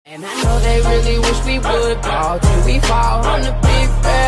And I know they really wish we would ball till we fall on the big bed.